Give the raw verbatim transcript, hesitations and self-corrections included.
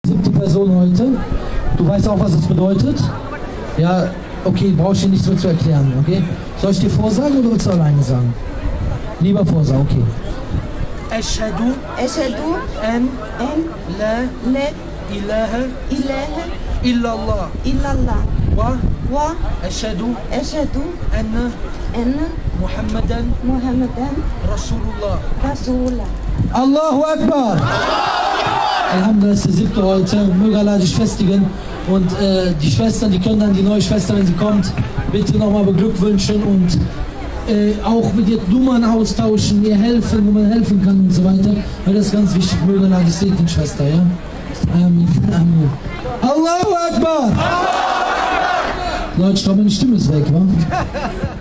Siebte Person heute. Du weißt auch, was das bedeutet? Ja, okay, brauchst du nichts mehr zu erklären, okay? Soll ich dir vorsagen oder willst du alleine sagen? Lieber vorsagen, okay. Ashhadu Ashhadu an an la la ilaha ilaha illallah illallah wa wa ashhadu ashhadu anna anna Muhammadan Muhammadan Rasulullah. Rasulullah. Allahu Akbar! Alhamdulillah ist der siebte heute. Möge Allah dich festigen. Und äh, die Schwestern, die können dann die neue Schwester, wenn sie kommt, bitte nochmal beglückwünschen und äh, auch mit ihr Nummern austauschen, ihr helfen, wo man helfen kann und so weiter. Weil das ist ganz wichtig. Möge Allah dich segnen, Schwester, ja? Amen. Amen. Allahu Akbar! Leute, ich glaube, meine Stimme ist weg, wa?